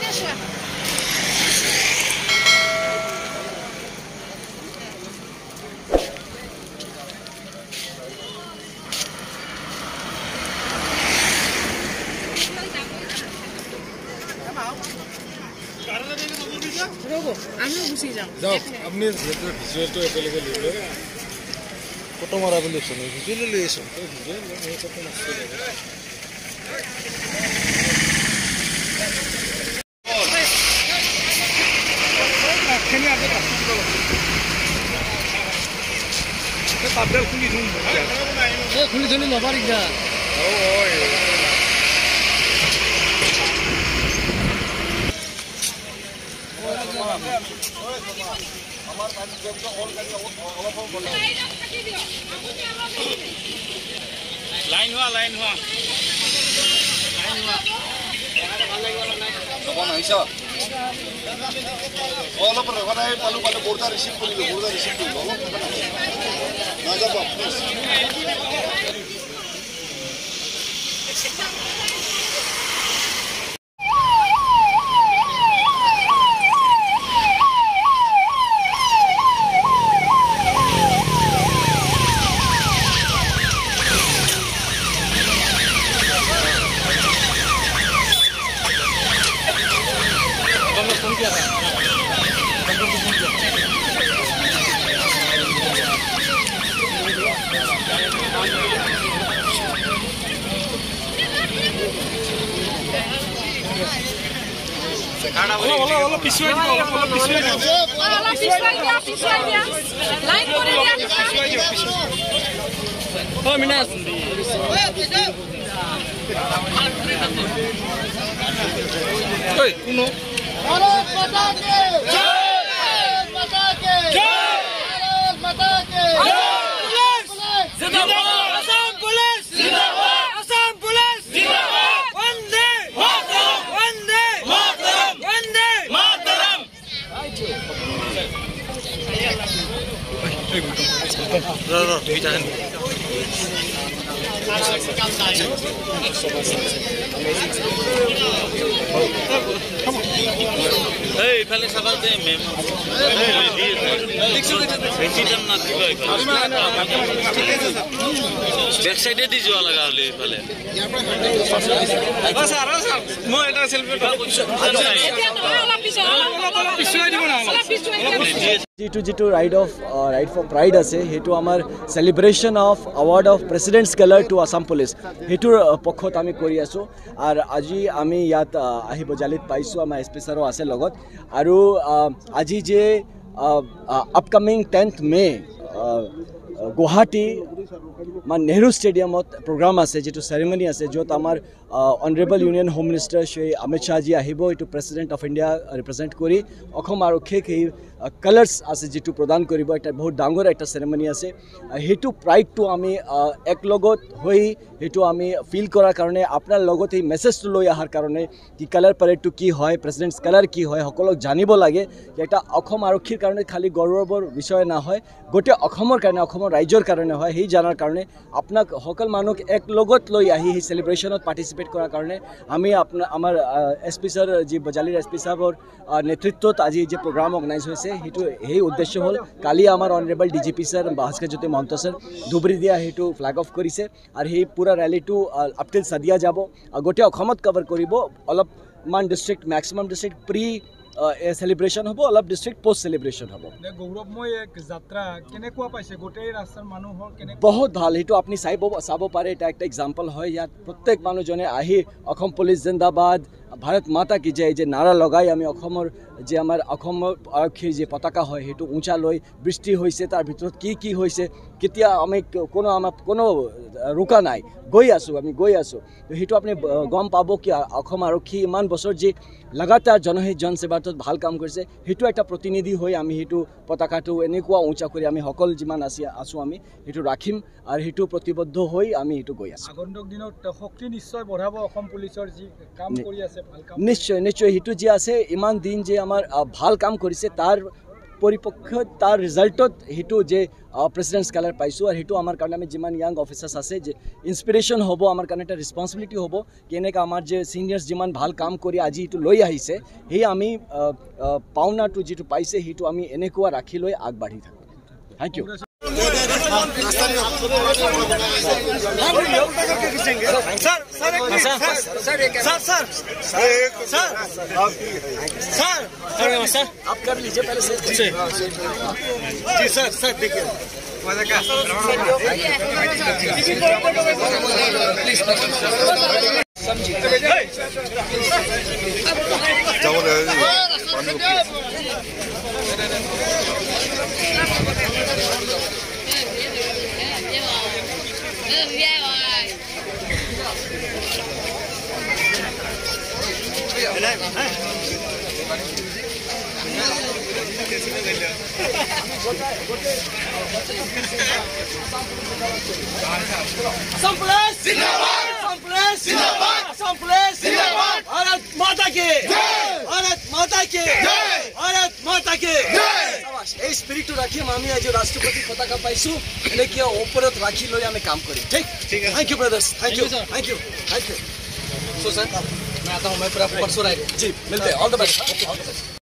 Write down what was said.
जाओ अपने ভিজুয়াল তো এভেলেবল হলো ফটো মারা বলে শুনে ভিজুয়াল লেছো তো ভিজুয়াল এই কত নষ্ট হবে খেনি আগে কাটি দিল তো তাবদাল খুলি নুন এ খুলি ধনি নবারি যা ওই লাইন हुआ কখন আইছো অলপ রগনাই পালু বোর্ডা রিসিভ করিলো না যাব please Hola, pisua dia. Lain kore dia. Oh, Minas. Oi, uno. Bharat Mata ki jai! Bharat Mata ki jai! Bharat Mata ki jai! Police! Zindabad! Assam Police! Zindabad! Assam Police! Zindabad! Vande Mataram! Vande Mataram! Vande Mataram! Hey, pale sabal de mem. President na diba back side di jo laga hole pale sir mo eta selfie G2 ride for pride আছে হেতু আমাৰ celebration of award of president's color to Assam police হেতুৰ পক্ষত আমি কৰি আছো আৰু আজি আমি ইয়াত আহিব জালিত পাইছো আমাৰ এসপি সাৰো আছে লগত আৰু আজি যে আপকামিং 10th মে গুৱাহাটী মান নেহৰু ষ্টেডিয়ামত প্ৰগ্ৰাম আছে যেটো সেৰেমনি আছে যত আমাৰ honourable union home minister Shri Amit Shah ji আহিব এটো প্ৰেসিডেন্ট অফ ইন্ডিয়া ৰিপ্ৰেজেন্ট কৰি অসম আৰক্ষীক এই কালাৰ্স আছে যেটো প্ৰদান কৰিব এটা বহুত ডাঙৰ একটা সেৰেমনি আছে হেতু প্ৰাইডটো আমি এক লগত হৈ হেতু আমি ফিল কৰাৰ কাৰণে আপোনাৰ লগত এই মেছেজটো লৈ আহাৰ কাৰণে কি কালাৰ প্যাৰেডটো কি হয় প্ৰেসিডেন্টছ কালাৰ কি হয় সকলোক জানিব লাগে এটা অসম আৰক্ষীৰ কাৰণে খালি গৌৰৱৰ বিষয় না হয় গোটে অসমৰ কাৰণে অসমৰ ৰাজ্যৰ কাৰণে হয় হেই জানাৰ কাৰণে আপোনাক সকল মানুহ এক লগত লৈ আহি এই সেলিব্ৰেশনত পাৰ্টিসিপেট কৰাৰ কাৰণে আমি আমাৰ এসপি স্যাৰ জি বজালিৰ এসপি সাহেবৰ নেতৃত্বত আজি যে প্ৰগ্ৰাম অৰ্গানাইজ হৈছে হেতু এই উদ্দেশ্য হল কালি আমাৰ honourable DGP sir Bhaskar Jyoti Mahanta sir Dhubri দিয়া হেতু ফ্ল্যাগ অফ কৰিছে আৰু এই পুৰা ৰেলীটো আপটিল সাদিয়া যাব গোটে অসমত কভাৰ কৰিব অলপ মান district maximum district pre celebration hobo অলপ district post celebration hobo গৌৰৱময় এক যাত্ৰা কেনেকুৱা পাইছে গোটেই ৰাস্তাৰ মানুহৰ কেনে বহুত ভাল হেতু আপুনি চাব পাৰে এটা একটা एग्जांपल হয় ইয়াত প্ৰত্যেক মানুহজনে আহি অসম পুলিচ জিন্দাবাদ ভাৰত মাতা কি জয় যে নাৰা লগাই আমি অসমৰ যে আমাৰ অসমৰ আৰক্ষীৰ যে পতাকা হয় হেতু উঁচা লৈ বৃষ্টি হৈছে তাৰ ভিতৰত কি হৈছে কেতিয়া আমি কোনো ৰুকা নাই আমি গৈ আছো তো হেতু আপুনি গম পাব কি অসম আৰক্ষী ইমান বছৰ যে লাগাতাৰ জনহিত জনসেৱাত ভাল কাম কৰিছে হেতু একটা প্ৰতিনিধি হৈ আমি হেতু পতাকাটো এনেকুৱা উঁচা কৰি আমি সকল যিমান আছো আমি হেতু ৰাখিম আৰু হেতু প্ৰতিবদ্ধ হৈ আমি হেতু গৈ আছো আগন্তুক দিনত শক্তি নিশ্চয় বঢ়াব অসম পুলিচৰ যি কাম কৰি আছে ভাল কাম নিশ্চয় হেতু যে আছে ইমান দিন যে আমাৰ ভাল কাম কৰিছে তাৰ পৰিপক্ষ তাৰ ৰিজাল্টত হেতু যে প্ৰেসিডেন্টস কালাৰ পাইছো আৰু হেতু আমাৰ কাৰণে আমি যিমান ইয়াং অফিচাৰ্স আছে যে ইনস্পিৰেশন হ'ব আমাৰ কাৰণে এটা ৰেসপন্সিবিলিটি হ'ব কেনেকা আমাৰ যে সিনিয়ৰ্স যিমান ভাল কাম কৰি আজি হেতু লৈ আহিছে সেই আমি পাওনাটো যেটো পাইছে হেতু আমি এনেকুৱা ৰাখি লৈ আগবাঢ়ি থাকো থ্যাংক ইউ सर आप कर लीजिए पहले से जी सर देखिए Assam Police Zindabad! Assam Police Zindabad! Assam Police Zindabad! Bharat Mata ki Jai! Bharat Mata ki Jai! Bharat Mata ki Jai! Shabash! এই স্পিরিটটো রাখি আমি আজ রাষ্ট্রপতি পতাকা পাইছো এনে কি ওপৰত রাখি লৈ আমি কাম কৰিম ঠিক thank you brothers thank you so sir मैं आता हूं मैं पूरा परसों आएगा जी मिलते हैं ऑल द बेस्ट